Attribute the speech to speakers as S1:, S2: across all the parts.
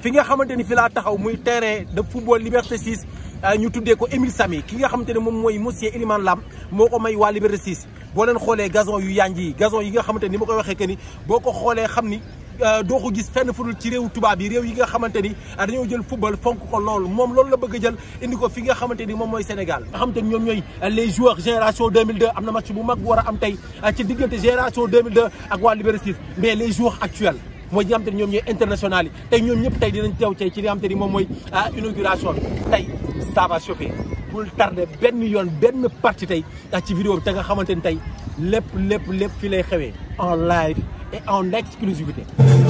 S1: fi nga xamante ni fi laa taxaw muy terrain de football Liberté 6 ñu tuddee ko Émile Samy ki nga xamante ne moom mooy monsieur Elimane Lam moo ko may waa Liberté 6 boo leen xoolee gazon yu yanj yi gazon yi nga xamante ni ma koy waxee que ni boo ko xoolee xam ni doo ko gis fenn fudul ci réew tubaab yi réew yi nga xamante ni dañoo jël football fonk ko loolu moom loolu la bëgg a jël indi ko fi nga xamante ni moom mooy Sénégal nga xamante ni ñoom ñooy les joueurs génération 2002 am na match bu mag bu war a am tey ci diggante génération 2002 ak waa Liberté 6 mais les joueurs actuels mooy ñi nga xamante ni ñoom ñooy international yi tey ñoom ñëpp tey dinañ teew tey ci li nga xamante ni moom mooy inauguration bi tey ça va chauffer bul tardé benn yoon benn partie tey ci vidéo bi te nga xamante ni tey lépp fi lay xewee en live et en exclusivité.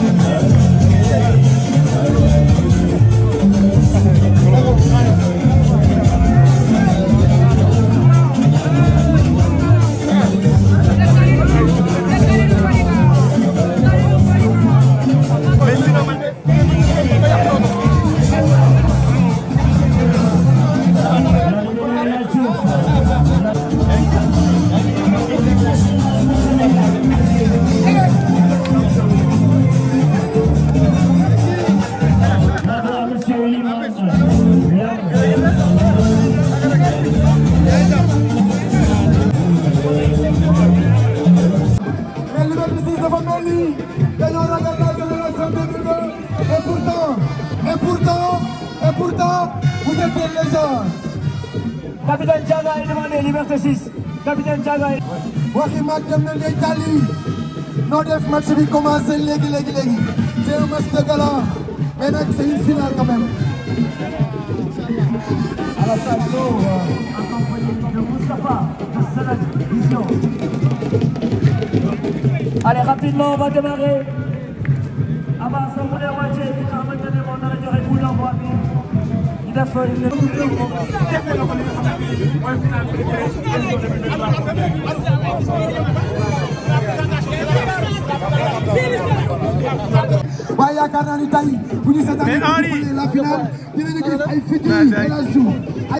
S2: Et pourtant, vous êtes des légendes.
S3: Capitaine Diaga est demandé, Liberté 6. Capitaine Diaga est...
S2: waxi mag dem na léegi tali noo def match bi commencé léegi. C'est un match de gala, mais nag c'est une finale quand même.
S3: Alassane Lo, accompagné de Moustapha, de Salat Vision. Allez, rapidement, on va démarrer. Avant ça, vous les voyez, vous avez maintenu mon arrêt de coup d'envoi. Il a fallu le
S2: waaye yaakaar naa ni tey bu ñu seetaanee la finale dinañu gis ay futurs El Hadj Diouf